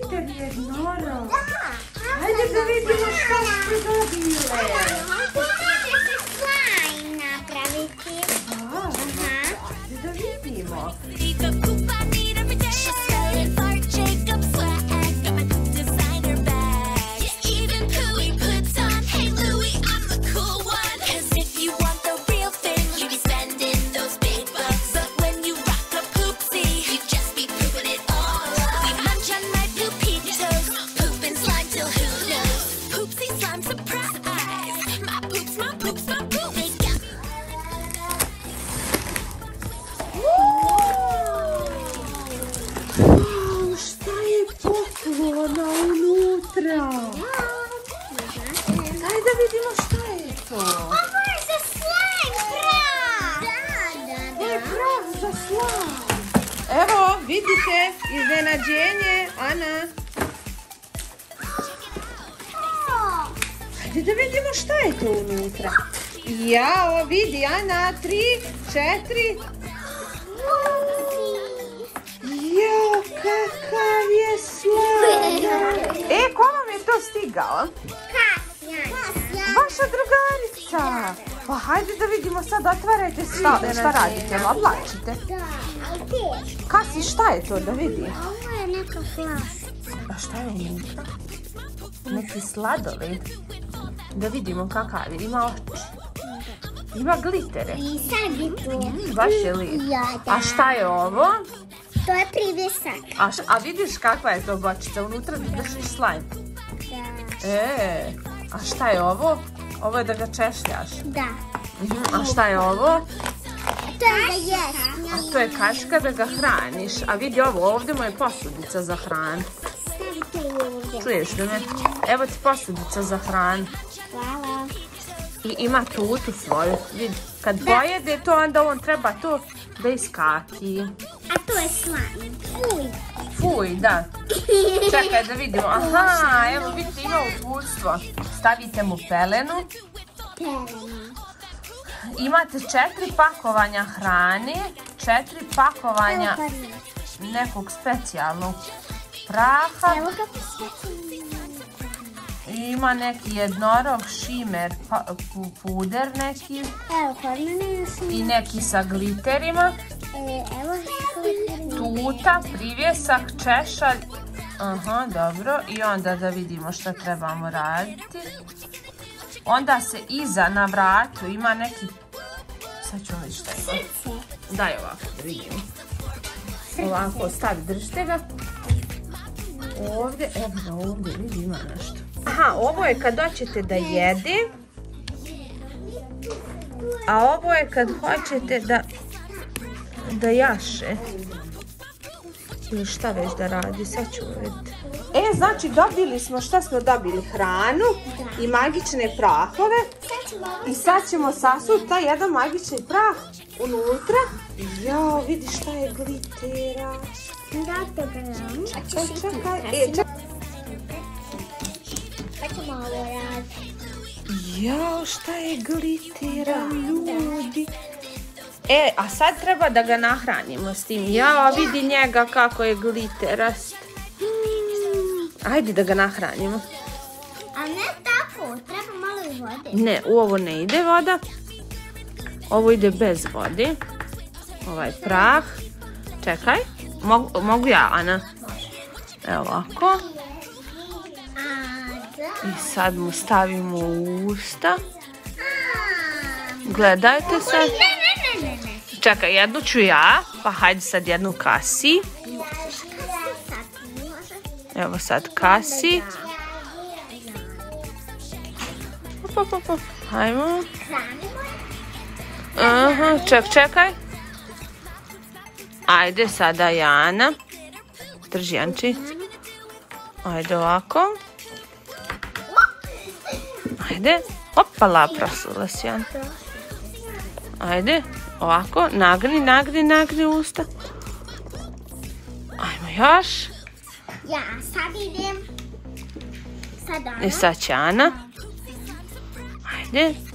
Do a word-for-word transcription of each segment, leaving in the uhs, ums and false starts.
gliter jednoro. Hajde da vidimo šta ste dobile. Može se slime napraviti. Aha, hajde da vidimo. Ajde da vidimo šta je to. Ovo je za slime prah. Da, da, da. E, prah za slime. Evo, vidite, iznenađenje, Ana. Ajde da vidimo šta je to unutra. Jao, vidi, Ana, tri, četiri. Jao, kakav je sladak. E, ko vam je to stigao? Vaša drugarica. Pa hajde da vidimo sad, otvarajte šta, šta radite, oblačite. Da, ali teško. Kasi, šta je to da vidi? Ovo je neka flaša. A šta je unutra? Neki sladoled. Da vidimo kakav je, ima oči. Ima glitere. I sad je to. Baš je lijep. Ja, da. A šta je ovo? To je privjesak. A, š, a vidiš kakva je to bočica? Unutra držiš slime. Da. E, a šta je ovo? Ovo je da ga češljaš. Da. Mhm, a šta je ovo? To je da jesti. A to je kaška da ga hraniš. A vidi ovo, ovdje mu je posudica za hranu. Stavite ovdje. Čuješ li me? Evo ti posudica za hranu. Hvala. I ima tutu svoju. Vidi, kad pojede to, onda on treba to da iskaki. A to je slime. Fuj. Fuj, da. Čekaj da vidimo. Aha, evo vidite, ima uputstvo. Stavite mu pelenu. Pelena. Imate četiri pakovanja hrane, četiri pakovanja Evo pa nekog specijalnog praha. Evo kako sve. Ima neki jednorog, šimer, pa, pu, puder neki. Evo kod mene sam. I neki sa gliterima. E, evo Tuta, privjesak, češalj. Aha, dobro. I onda da vidimo šta trebamo raditi. Onda se iza na vratu ima neki... Sad ću vidjeti šta ima. srce. Daj ovako da vidimo. Ovako, stavi, držite ga. Ovdje, evo ga ovdje, vidi ima nešto. Aha, ovo je kad hoćete da jede. A ovo je kad hoćete da... da jaše. Ili šta već da radi, sad ću vidjeti. E, znači dobili smo, šta smo dobili? Hranu i magične prahove. I sad ćemo sasuti taj jedan magični prah unutra. Jao, vidi šta je glitera. Da, to gledam. Čekaj, čekaj. E, čekaj. Pa ćemo ovo raditi. Jao, šta je glitera, ljudi. E, a sad treba da ga nahranimo s tim. Jao, vidi njega kako je gliterast. Ajde da ga nahranimo. A ne tako, treba malo i vode. Ne, u ovo ne ide voda. Ovo ide bez vode. Ovaj prah. Čekaj. Mogu, mogu ja, Ana? Evo ovako. A, da. I sad mu stavimo u usta. Gledajte sad. Ne, ne, ne, ne, ne. Čekaj, jednu ću ja. Pa hajde sad jednu Kasi. Evo sad Kasi. Op, op, op. Hajmo. Aha, ček, čekaj. Ajde sada Jana. Drži, Janči. Ajde ovako. Ajde. Opala, prosula si, Jan. Ajde, ovako. Nagni, nagni, nagni usta. Ajmo još. Ja sad idem. Sad Ana. I sad će Ana. Ajde.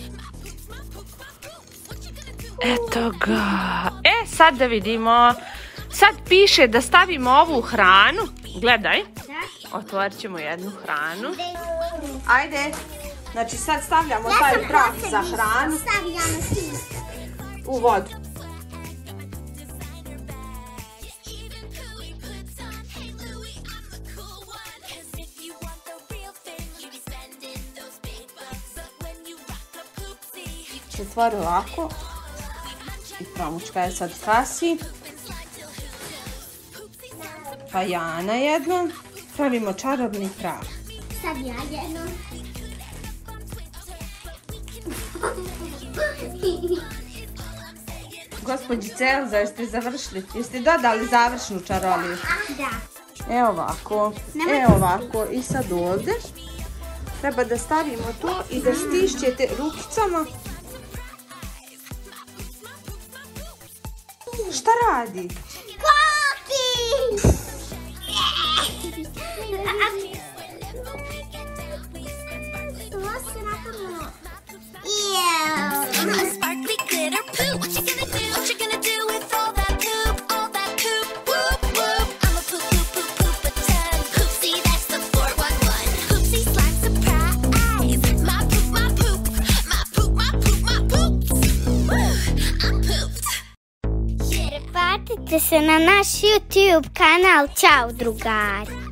Eto ga. E, sad da vidimo. Sad piše da stavimo ovu hranu. Gledaj. Da. Otvorit ćemo jednu hranu. Ajde. Znači sad stavljamo taj prah za hranu u vodu. Otvori ovako. I pramučka je sad kasi. Pa Jana jednom. Pravimo čarobni prah. Sad ja jednom. Gospođice Elza, jeste završili? Jeste dodali završnu čaroliju? Da. Evo ovako. Evo ovako. I sad ovdje. Treba da stavimo to i da stišćete rukicama. Šta radi? Koki! Sparkly glitter poop. What you gonna do? What you gonna do with all that poop? All that poop. Whoop whoop. I'm a poop poop poop poop a ton. Poopsie, that's the four one one. Poopsie slime surprise. My poop, my poop, my poop, my poop, my poop. Woo, I'm pooped. Pretplatite se na naš YouTube kanal. Ćao drugari.